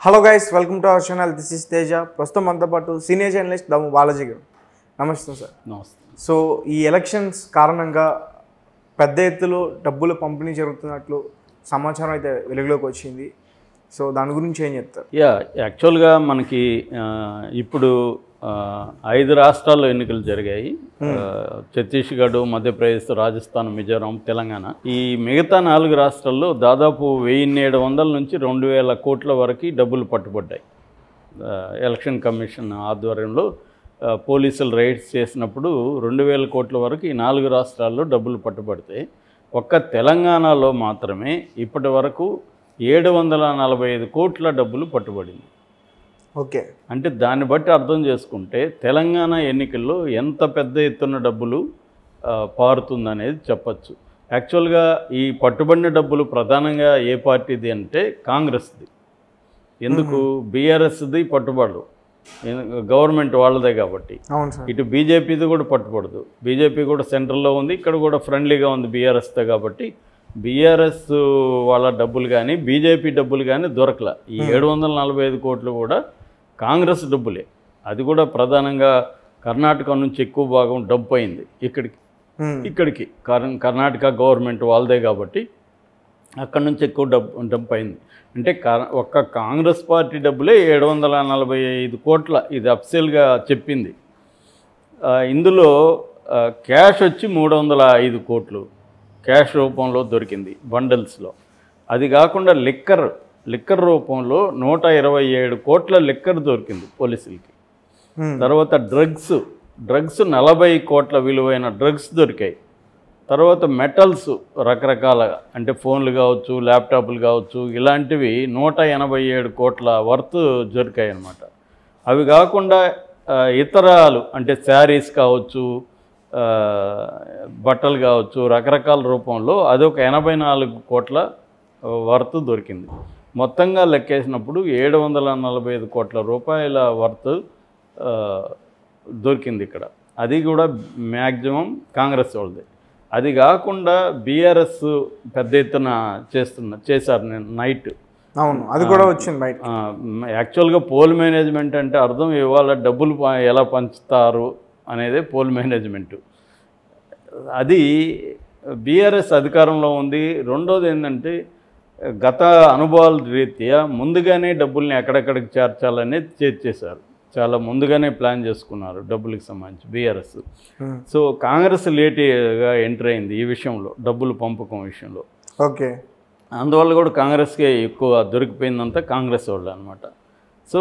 Hello guys, welcome to our channel. This is Teja. ప్రస్తుతం మనతో పాటు సీనియర్ జర్నలిస్ట్ దమ్ము బాలాజీ గారు. నమస్తే సార్. నమస్తే. సో ఈ ఎలక్షన్స్ కారణంగా పెద్ద ఎత్తులో డబ్బులు పంపిణీ జరుగుతున్నట్లు సమాచారం అయితే వెలుగులోకి వచ్చింది. సో దాని గురించి ఏం చెప్తారు? యాక్చువల్గా మనకి ఇప్పుడు 5 రాష్ట్రాల్లో ఎన్నికలు జరిగాయి. ఛత్తీస్గఢ్, మధ్యప్రదేశ్, రాజస్థాన్, మిజోరాం, తెలంగాణ. ఈ మిగతా 4 రాష్ట్రాల్లో దాదాపు 1700 నుంచి 2000 కోట్ల వరకు డబ్బులు పట్టుబడ్డాయి. ఎలక్షన్ కమిషన్ ఆధ్వర్యంలో పోలీసులు రైడ్స్ చేసినప్పుడు 2000 కోట్ల వరకు ఈ 4 రాష్ట్రాల్లో డబ్బులు పట్టుబడతాయి. ఒక్క తెలంగాణలో మాత్రమే ఇప్పటి వరకు 745 కోట్ల డబ్బులు పట్టుబడింది. ఓకే, అంటే దాన్ని బట్టి అర్థం చేసుకుంటే తెలంగాణ ఎన్నికల్లో ఎంత పెద్ద ఎత్తున డబ్బులు పారుతుందనేది చెప్పచ్చు. యాక్చువల్గా ఈ పట్టుబడిన డబ్బులు ప్రధానంగా ఏ పార్టీది అంటే కాంగ్రెస్ది. ఎందుకు? బీఆర్ఎస్ది పట్టుబడదు, గవర్నమెంట్ వాళ్ళదే కాబట్టి. ఇటు బీజేపీది కూడా పట్టుబడదు. బీజేపీ కూడా సెంట్రల్లో ఉంది, ఇక్కడ కూడా ఫ్రెండ్లీగా ఉంది బీఆర్ఎస్తో కాబట్టి బీఆర్ఎస్ వాళ్ళ డబ్బులు కానీ బీజేపీ డబ్బులు కానీ దొరకల. ఈ 745 కోట్లు కూడా కాంగ్రెస్ డబ్బులే. అది కూడా ప్రధానంగా కర్ణాటక నుంచి ఎక్కువ భాగం డబ్బు అయింది ఇక్కడికి. కర్ణాటక గవర్నమెంట్ వాళ్ళదే కాబట్టి అక్కడి నుంచి ఎక్కువ డబ్బు అయింది. అంటే ఒక్క కాంగ్రెస్ పార్టీ డబ్బులే 745 కోట్ల, ఇది అఫ్సెల్గా చెప్పింది. ఇందులో క్యాష్ వచ్చి 305 కోట్లు క్యాష్ రూపంలో దొరికింది బండల్స్లో. అది కాకుండా లిక్కర్ రూపంలో 127 కోట్ల లిక్కర్ దొరికింది పోలీసులకి. తర్వాత డ్రగ్స్ 40 కోట్ల విలువైన డ్రగ్స్ దొరికాయి. తర్వాత మెటల్స్ రకరకాల, అంటే ఫోన్లు కావచ్చు, ల్యాప్టాప్లు కావచ్చు, ఇలాంటివి 187 కోట్ల వర్త్ దొరికాయి అన్నమాట. అవి కాకుండా ఇతరాలు అంటే శారీస్ కావచ్చు, బట్టలు కావచ్చు, రకరకాల రూపంలో అదొక 84 కోట్ల వర్త్ దొరికింది. మొత్తంగా లెక్కేసినప్పుడు 745 కోట్ల రూపాయల వర్త్ దొరికింది ఇక్కడ. అది కూడా మ్యాక్సిమం కాంగ్రెస్ వాళ్ళది. అది కాకుండా బీఆర్ఎస్ పెద్ద ఎత్తున చేశారు నైట్. అవును, అది కూడా వచ్చింది బయట. యాక్చువల్గా పోల్ మేనేజ్మెంట్ అంటే అర్థం ఇవాళ డబ్బులు ఎలా పంచుతారు అనేదే పోల్ మేనేజ్మెంటు. అది బీఆర్ఎస్ అధికారంలో ఉంది. రెండోది ఏంటంటే గత అనుభవాల రీత్యా ముందుగానే డబ్బుల్ని ఎక్కడెక్కడికి చేర్చాలనేది చేశారు. చాలా ముందుగానే ప్లాన్ చేసుకున్నారు డబ్బులకు సంబంధించి బీఆర్ఎస్. సో కాంగ్రెస్ లేట్గా ఎంటర్ అయింది ఈ విషయంలో, డబ్బులు పంపకం విషయంలో. ఓకే, అందువల్ల కూడా కాంగ్రెస్కే ఎక్కువ దొరికిపోయిందంతా కాంగ్రెస్ వాళ్ళు అనమాట. సో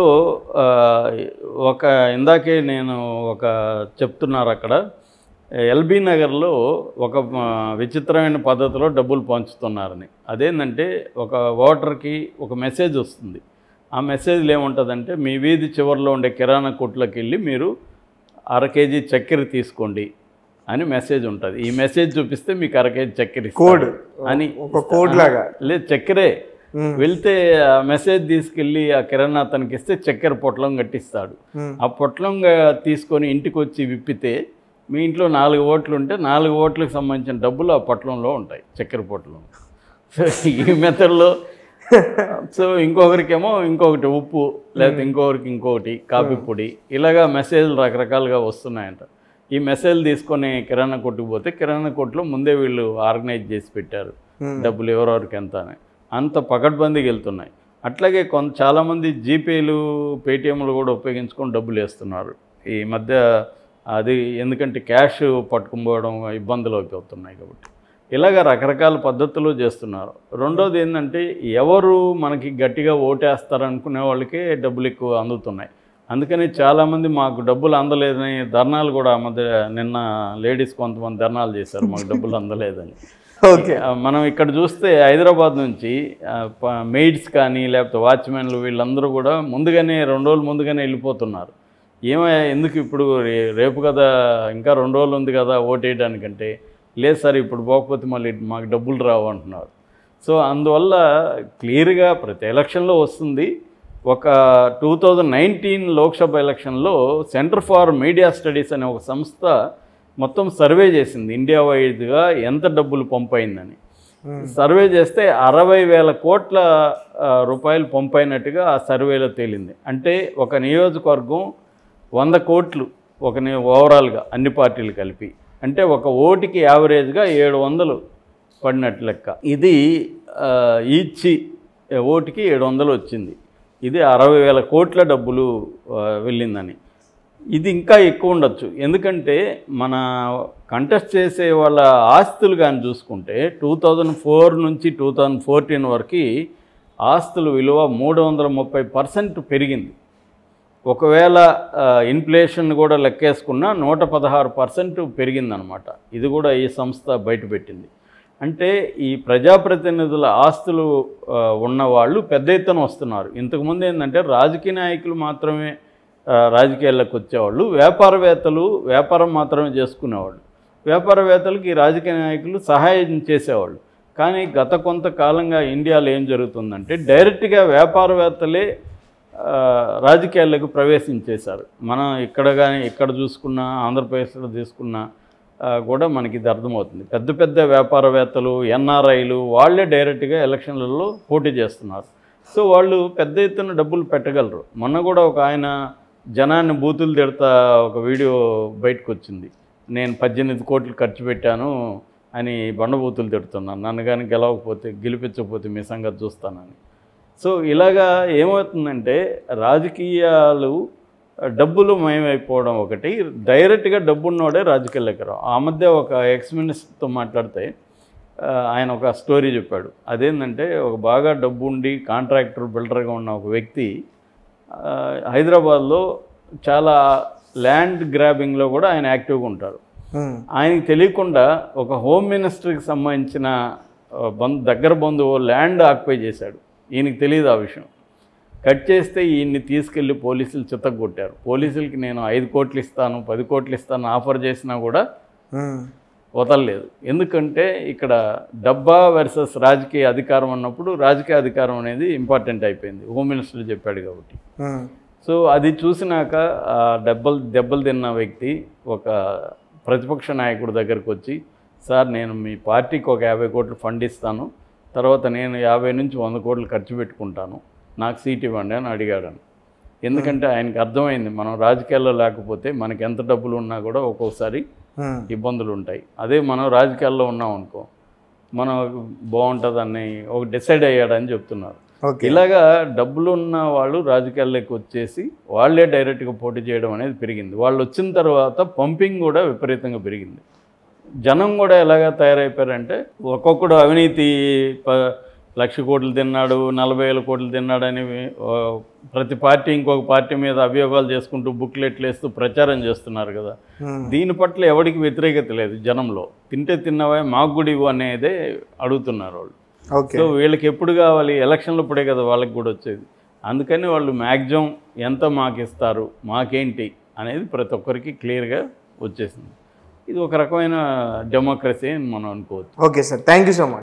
ఇందాకే నేను చెప్తున్నారు అక్కడ ఎల్బీ నగర్లో ఒక విచిత్రమైన పద్ధతిలో డబ్బులు పంచుతున్నారని. అదేంటంటే ఒక ఓటర్కి ఒక మెసేజ్ వస్తుంది. ఆ మెసేజ్లో ఏముంటుందంటే, మీ వీధి చివరిలో ఉండే కిరాణా కొట్లోకి వెళ్ళి మీరు 1/2 కేజీ చక్కెర తీసుకోండి అని మెసేజ్ ఉంటుంది. ఈ మెసేజ్ చూపిస్తే మీకు 1/2 కేజీ చక్కెర కోడ్ అని, కోడ్ లాగా లేదు, చక్కెరే. వెళ్తే ఆ మెసేజ్ తీసుకెళ్ళి ఆ కిరాణా అతనికి ఇస్తే చక్కెర పొట్లం కట్టిస్తాడు. ఆ పొట్లం తీసుకొని ఇంటికి వచ్చి విప్పితే మీ ఇంట్లో 4 ఓట్లు ఉంటే 4 ఓట్లకు సంబంధించిన డబ్బులు ఆ పొట్లంలో ఉంటాయి, చక్కెర పొట్లం. సో ఈ మెథడ్లో సో ఇంకొకరికేమో ఇంకొకటి ఉప్పు, లేకపోతే ఇంకొకరికి ఇంకొకటి కాఫీ పొడి, ఇలాగా మెసేజ్లు రకరకాలుగా వస్తున్నాయంట. ఈ మెసేజ్ తీసుకొని కిరాణా కొట్టుకు పోతే కిరాణా కొట్టులో ముందే వీళ్ళు ఆర్గనైజ్ చేసి పెట్టారు డబ్బులు ఎవరెవరికి ఎంత అని. అంత పకడ్బందీకి వెళ్తున్నాయి. అట్లాగే చాలామంది జీపేలు, పేటిఎంలు కూడా ఉపయోగించుకొని డబ్బులు వేస్తున్నారు ఈ మధ్య. అది ఎందుకంటే క్యాష్ పట్టుకుపోవడం ఇబ్బందులు అయిపోతున్నాయి కాబట్టి ఇలాగ రకరకాల పద్ధతులు చేస్తున్నారు. రెండోది ఏంటంటే, ఎవరు మనకి గట్టిగా ఓటేస్తారనుకునే వాళ్ళకే డబ్బులు ఎక్కువ అందుతున్నాయి. అందుకని చాలామంది మాకు డబ్బులు అందలేదని ధర్నాలు కూడా నిన్న లేడీస్ కొంతమంది ధర్నాలు చేశారు, మాకు డబ్బులు అందలేదని. ఓకే, మనం ఇక్కడ చూస్తే హైదరాబాద్ నుంచి మెయిడ్స్ కానీ లేకపోతే వాచ్మెన్లు వీళ్ళందరూ కూడా ముందుగానే 2 రోజులు ముందుగానే వెళ్ళిపోతున్నారు. ఎందుకు ఇప్పుడు రేపు కదా, ఇంకా 2 రోజులు ఉంది కదా ఓటేయడానికంటే, లేదు సార్ ఇప్పుడు పోకపోతే మళ్ళీ మాకు డబ్బులు రావు అంటున్నారు. సో అందువల్ల క్లియర్గా ప్రతి ఎలక్షన్లో వస్తుంది. ఒక 2019 లోక్సభ ఎలక్షన్లో సెంటర్ ఫర్ మీడియా స్టడీస్ అనే ఒక సంస్థ మొత్తం సర్వే చేసింది ఇండియా వైడ్గా ఎంత డబ్బులు పంపైందని. సర్వే చేస్తే 60,000 కోట్ల రూపాయలు పంపైనట్టుగా ఆ సర్వేలో తేలింది. అంటే ఒక నియోజకవర్గం 100 కోట్లు ఓవరాల్గా అన్ని పార్టీలు కలిపి, అంటే ఒక ఓటుకి యావరేజ్గా 700 పడినట్టు లెక్క. ఇది ఈచి ఓటుకి 700 వచ్చింది. ఇది 60,000 కోట్ల డబ్బులు వెళ్ళిందని. ఇది ఇంకా ఎక్కువ ఉండొచ్చు, ఎందుకంటే మన కంటెస్ట్ చేసే వాళ్ళ ఆస్తులు కానీ చూసుకుంటే 2004 నుంచి 2014 వరకు ఆస్తుల విలువ 330% పెరిగింది. ఒకవేళ ఇన్ఫ్లేషన్ కూడా లెక్కేసుకున్నా 116% పెరిగిందనమాట. ఇది కూడా ఈ సంస్థ బయటపెట్టింది. అంటే ఈ ప్రజాప్రతినిధుల ఆస్తులు ఉన్నవాళ్ళు పెద్ద ఎత్తున వస్తున్నారు. ఇంతకుముందు ఏంటంటే రాజకీయ నాయకులు మాత్రమే రాజకీయాల్లోకి వచ్చేవాళ్ళు, వ్యాపారవేత్తలు వ్యాపారం మాత్రమే చేసుకునేవాళ్ళు. వ్యాపారవేత్తలకి ఈ రాజకీయ నాయకులు సహాయం చేసేవాళ్ళు. కానీ గత కొంతకాలంగా ఇండియాలో ఏం జరుగుతుందంటే డైరెక్ట్గా వ్యాపారవేత్తలే రాజకీయాల్లోకి ప్రవేశించేశారు. మనం ఇక్కడ చూసుకున్నా, ఆంధ్రప్రదేశ్లో తీసుకున్నా కూడా మనకి ఇది అర్థమవుతుంది. పెద్ద పెద్ద వ్యాపారవేత్తలు, ఎన్ఆర్ఐలు వాళ్ళే డైరెక్ట్గా ఎలక్షన్లలో పోటీ చేస్తున్నారు. సో వాళ్ళు పెద్ద ఎత్తున డబ్బులు పెట్టగలరు. మొన్న కూడా ఒక ఆయన జనాన్ని బూతులు తిడతా ఒక వీడియో బయటకు వచ్చింది. నేను 18 కోట్లు ఖర్చు పెట్టాను అని బండబూతులు తిడుతున్నాను, నన్ను కానీ గెలిపించకపోతే మీ సంగతి చూస్తానని. సో ఇలాగా ఏమవుతుందంటే రాజకీయాలు డబ్బులు మయమైపోవడం ఒకటి, డైరెక్ట్గా డబ్బున్నోడే రాజకీయాల్లోకి రావు. ఆ మధ్య ఒక ఎక్స్ మినిస్టర్తో మాట్లాడితే ఆయన ఒక స్టోరీ చెప్పాడు. అదేంటంటే ఒక బాగా డబ్బు ఉండి కాంట్రాక్టర్ బిల్డర్గా ఉన్న ఒక వ్యక్తి హైదరాబాద్లో చాలా ల్యాండ్ గ్రాబింగ్లో కూడా ఆయన యాక్టివ్గా ఉంటారు. ఆయనకి తెలియకుండా ఒక హోమ్ మినిస్టర్కి సంబంధించిన దగ్గర బంధువు ల్యాండ్ ఆక్యుపై చేశాడు. ఈయనకి తెలియదు ఆ విషయం. కట్ చేస్తే ఈయన్ని తీసుకెళ్ళి పోలీసులు చితగ్గొట్టారు. పోలీసులకి నేను 5 కోట్లు ఇస్తాను, 10 కోట్లు ఇస్తాను ఆఫర్ చేసినా కూడా వదలలేదు. ఎందుకంటే ఇక్కడ డబ్బా వర్సెస్ రాజకీయ అధికారం అన్నప్పుడు రాజకీయ అధికారం అనేది ఇంపార్టెంట్ అయిపోయింది, హోమ్ మినిస్టర్ చెప్పాడు కాబట్టి. సో అది చూసినాక దెబ్బలు తిన్న వ్యక్తి ఒక ప్రతిపక్ష నాయకుడి దగ్గరకు వచ్చి, సార్ నేను మీ పార్టీకి ఒక 50 కోట్లు ఫండ్ ఇస్తాను, తర్వాత నేను 50 నుంచి 100 కోట్లు ఖర్చు పెట్టుకుంటాను, నాకు సీట్ ఇవ్వండి అని అడిగాడని. ఎందుకంటే ఆయనకి అర్థమైంది మనం రాజకీయాల్లో లేకపోతే మనకి ఎంత డబ్బులు ఉన్నా కూడా ఒక్కొక్కసారి ఇబ్బందులు ఉంటాయి. అదే మనం రాజకీయాల్లో ఉన్నాం అనుకో మనం బాగుంటుందని ఒక డిసైడ్ అయ్యాడని చెప్తున్నారు. ఇలాగా డబ్బులు ఉన్న వాళ్ళు రాజకీయాల్లోకి వచ్చేసి వాళ్ళే డైరెక్ట్గా పోటీ చేయడం అనేది పెరిగింది. వాళ్ళు వచ్చిన తర్వాత పంపింగ్ కూడా విపరీతంగా పెరిగింది. జనం కూడా ఎలాగా తయారైపోయారంటే ఒక్కొక్కడు అవినీతి 1,00,000 కోట్లు తిన్నాడు, 40,000 కోట్లు తిన్నాడని ప్రతి పార్టీ ఇంకొక పార్టీ మీద అభియోగాలు చేసుకుంటూ బుక్లెట్లు వేస్తూ ప్రచారం చేస్తున్నారు కదా. దీని పట్ల ఎవరికి వ్యతిరేకత లేదు జనంలో. తింటే తిన్నవే మాకు కూడా ఇవ్వు అనేదే అడుగుతున్నారు వాళ్ళు. సో వీళ్ళకి ఎప్పుడు కావాలి, ఎలక్షన్లప్పుడే కదా వాళ్ళకి కూడా వచ్చేది. అందుకని వాళ్ళు మ్యాక్సిమం ఎంత మాకు ఇస్తారు, మాకేంటి అనేది ప్రతి ఒక్కరికి క్లియర్గా వచ్చేసింది. ఇది ఒక రకమైన డెమోక్రసీ అని మనం అనుకోవచ్చు. Okay sir, thank you so much.